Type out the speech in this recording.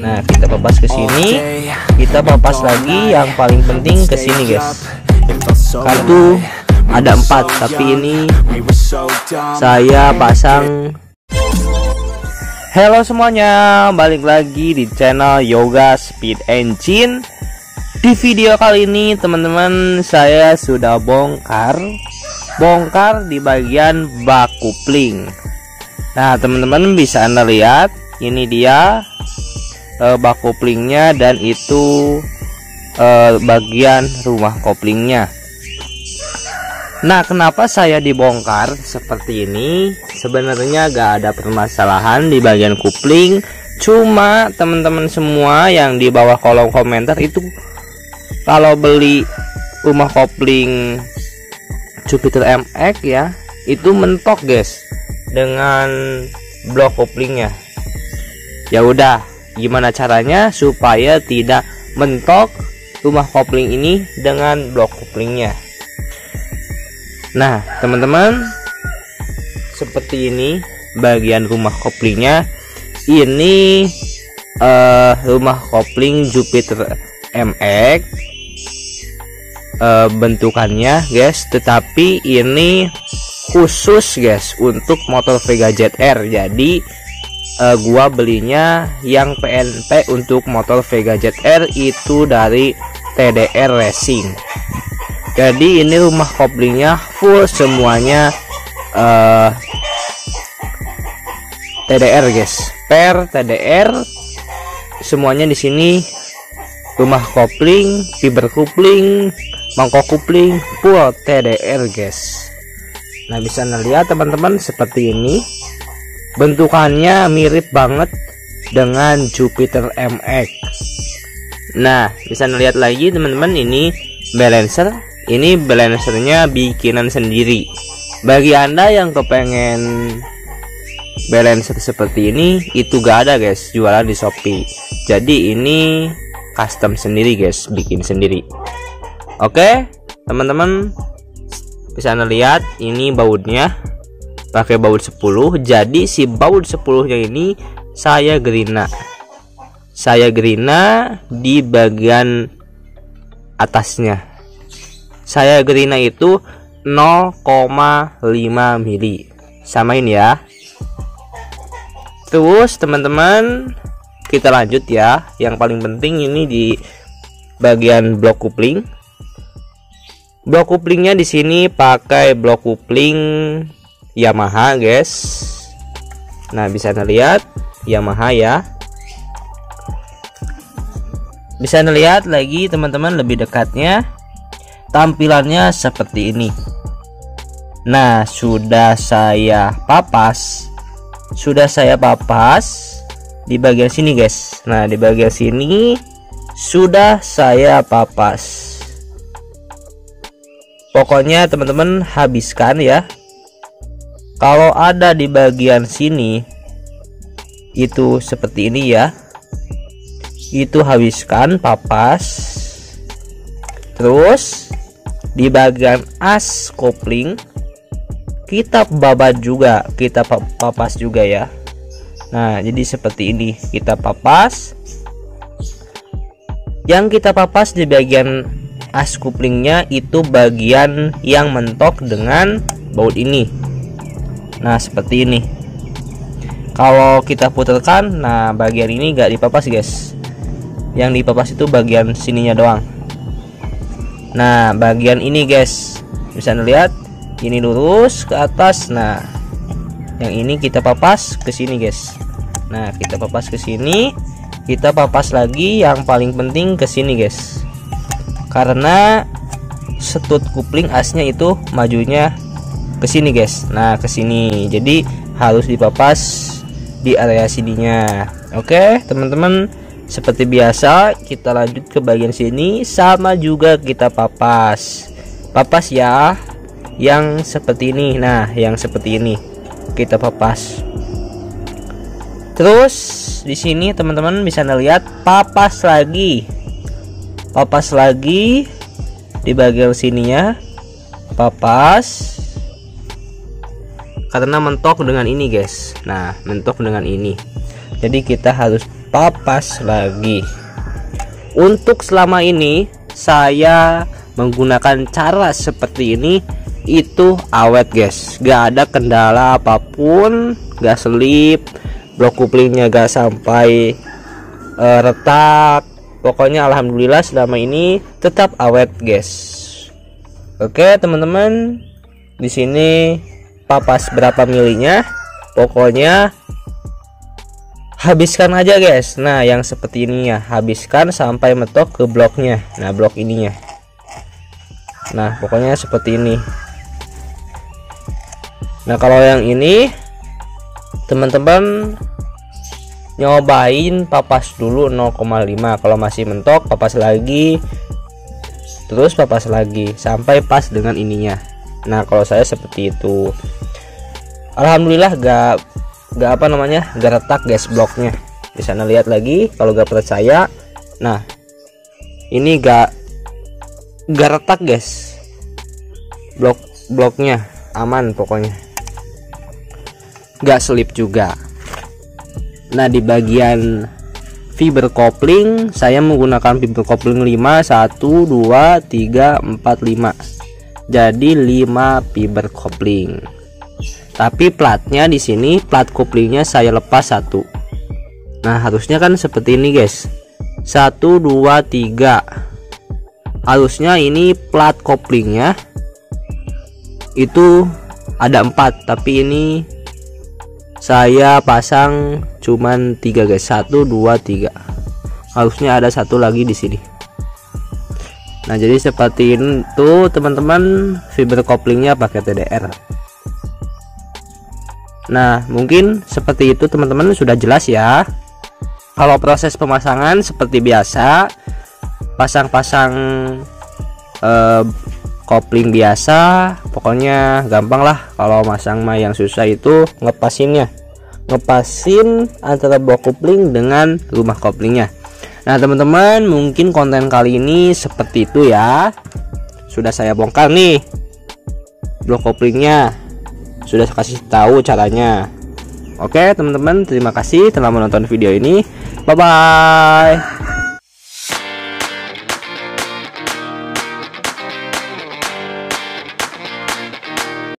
Nah, kita papas ke sini, kita papas lagi yang paling penting ke sini, guys. Kartu ada 4, tapi ini saya pasang. Halo semuanya, balik lagi di channel Yoga Speed Engine. Di video kali ini teman-teman, saya sudah bongkar di bagian bak kopling. Nah teman-teman, bisa Anda lihat, ini dia bak koplingnya, dan itu bagian rumah koplingnya. Nah, kenapa saya dibongkar seperti ini? Sebenarnya gak ada permasalahan di bagian kopling, cuma teman-teman semua yang di bawah kolom komentar itu kalau beli rumah kopling Jupiter MX ya, itu mentok guys dengan blok koplingnya. Ya udah, gimana caranya supaya tidak mentok rumah kopling ini dengan blok koplingnya? Nah teman-teman, seperti ini bagian rumah koplingnya. Ini rumah kopling Jupiter MX bentukannya guys, tetapi ini khusus guys untuk motor Vega ZR. Jadi gua belinya yang PNP untuk motor Vega ZR itu dari TDR Racing. Jadi ini rumah koplingnya full semuanya TDR guys, per TDR semuanya di sini. Rumah kopling, fiber kopling, mangkok kopling full TDR guys. Nah bisa Anda lihat teman-teman, seperti ini bentukannya mirip banget dengan Jupiter MX. Nah bisa Anda lihat lagi teman-teman, ini balancer. Ini balancernya bikinan sendiri. Bagi Anda yang kepengen balancer seperti ini, itu gak ada guys, jualan di Shopee. Jadi ini custom sendiri guys, bikin sendiri. Oke teman-teman, bisa Anda lihat ini bautnya pakai baut 10. Jadi si baut 10 nya ini saya gerina di bagian atasnya. Saya gerina itu 0,5 mili. Samain ya. Terus teman-teman, kita lanjut ya. Yang paling penting ini di bagian blok kopling. Blok koplingnya di sini pakai blok kopling Yamaha guys. Nah bisa Anda lihat Yamaha ya. Bisa Anda lihat lagi teman-teman lebih dekatnya, tampilannya seperti ini. Nah sudah saya papas di bagian sini guys. Nah di bagian sini sudah saya papas. Pokoknya teman-teman habiskan ya. Kalau ada di bagian sini itu seperti ini ya, itu habiskan, papas. Terus di bagian as kopling kita babat juga, kita papas juga ya. Nah jadi seperti ini kita papas. Yang kita papas di bagian as koplingnya itu bagian yang mentok dengan baut ini. Nah seperti ini. Kalau kita putarkan, nah bagian ini gak dipapas guys. Yang dipapas itu bagian sininya doang. Nah bagian ini guys, bisa Anda lihat ini lurus ke atas. Nah yang ini kita papas ke sini guys. Nah kita papas ke sini, kita papas lagi yang paling penting ke sini guys, karena setut kopling asnya itu majunya ke sini guys. Nah ke sini, jadi harus dipapas di area sininya. Oke teman-teman, seperti biasa kita lanjut ke bagian sini, sama juga kita papas ya yang seperti ini. Nah yang seperti ini kita papas. Terus di sini teman-teman bisa Anda lihat papas lagi di bagian sininya, papas karena mentok dengan ini guys. Nah mentok dengan ini, jadi kita harus papas lagi. Untuk selama ini saya menggunakan cara seperti ini, itu awet guys, gak ada kendala apapun, gak selip, blok couplingnya gak sampai retak. Pokoknya alhamdulillah selama ini tetap awet guys. Oke teman-teman, di sini papas berapa milinya, pokoknya habiskan aja guys. Nah yang seperti ini ya, habiskan sampai mentok ke bloknya. Nah blok ininya, nah pokoknya seperti ini. Nah kalau yang ini teman-teman nyobain papas dulu 0,5, kalau masih mentok papas lagi, terus papas lagi sampai pas dengan ininya. Nah kalau saya seperti itu, alhamdulillah gak retak guys bloknya. Di sana lihat lagi kalau gak percaya. Nah ini gak retak guys, bloknya aman, pokoknya gak selip juga. Nah di bagian fiber kopling saya menggunakan fiber kopling 5, 1 2 3 4 5, jadi 5 fiber kopling. Tapi platnya di sini, plat koplingnya saya lepas 1. Nah harusnya kan seperti ini guys, 1 2 3. Harusnya ini plat koplingnya itu ada 4, tapi ini saya pasang cuman 3 guys, 1 2 3. Harusnya ada 1 lagi di sini. Nah jadi seperti itu teman-teman, fiber koplingnya pakai TDR. Nah mungkin seperti itu teman-teman, sudah jelas ya. Kalau proses pemasangan seperti biasa, pasang-pasang kopling biasa, pokoknya gampang lah. Kalau masang mah yang susah itu ngepasin antara blok kopling dengan rumah koplingnya. Nah teman-teman, mungkin konten kali ini seperti itu ya. Sudah saya bongkar nih blok koplingnya, sudah saya kasih tahu caranya. Oke teman-teman, terima kasih telah menonton video ini. Bye bye.